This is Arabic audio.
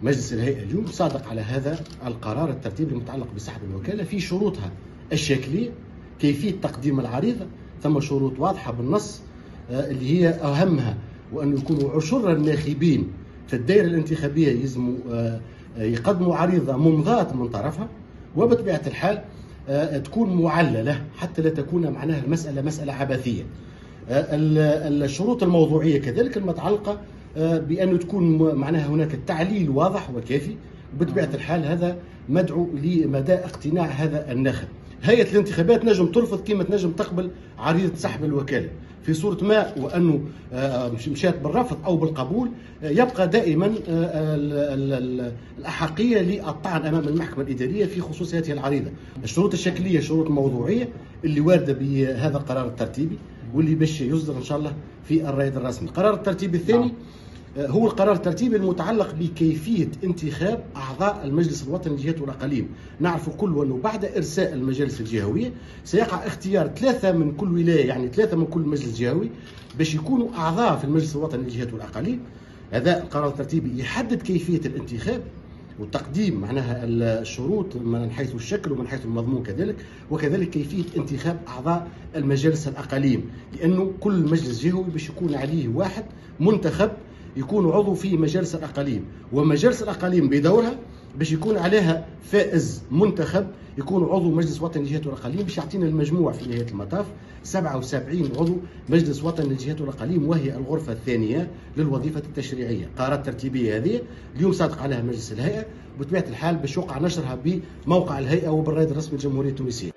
مجلس الهيئة اليوم صادق على هذا القرار الترتيبي المتعلق بسحب الوكالة في شروطها الشكلية. كيفية تقديم العريضة ثم شروط واضحة بالنص اللي هي أهمها وأن يكونوا 10 الناخبين في الدائرة الانتخابية يلزموا يقدموا عريضة ممضاة من طرفها، وبطبيعة الحال تكون معللة حتى لا تكون معناها المسألة مسألة عبثية. الشروط الموضوعية كذلك المتعلقة بأن تكون معناها هناك التعليل واضح وكافي. بطبيعة الحال هذا مدعو لمدى اقتناع هذا الناخب. هيئة الانتخابات نجم ترفض كما تنجم تقبل عريضة سحب الوكالة. في صورة ما وأنه مشات بالرفض أو بالقبول يبقى دائما الأحقية للطعن أمام المحكمة الإدارية في خصوص هذه العريضة. الشروط الشكلية شروط موضوعية اللي واردة بهذا القرار الترتيبي واللي باش يصدر إن شاء الله في الرائد الرسمي. القرار الترتيبي الثاني هو القرار الترتيبي المتعلق بكيفية انتخاب أعضاء المجلس الوطني للجهات والأقاليم. نعرف الكل أنه بعد إرساء المجالس الجهوية سيقع اختيار 3 من كل ولاية، يعني 3 من كل مجلس جهوي باش يكونوا أعضاء في المجلس الوطني للجهات والأقاليم. هذا القرار الترتيبي يحدد كيفية الانتخاب وتقديم معناها الشروط من حيث الشكل ومن حيث المضمون كذلك، وكذلك كيفية انتخاب أعضاء المجالس الأقاليم، لأنه كل مجلس جهوي باش يكون عليه واحد منتخب يكون عضو في مجالس الأقاليم، ومجالس الأقاليم بدورها باش يكون عليها فائز منتخب يكون عضو مجلس وطني للجهات والأقاليم، باش يعطينا المجموع في نهاية المطاف 77 عضو مجلس وطني للجهات والأقاليم، وهي الغرفة الثانية للوظيفة التشريعية. قرارات ترتيبية هذه اليوم صادق عليها مجلس الهيئة، بطبيعة الحال باش يوقع نشرها بموقع الهيئة وبالرائد الرسمي الجمهورية التونسية.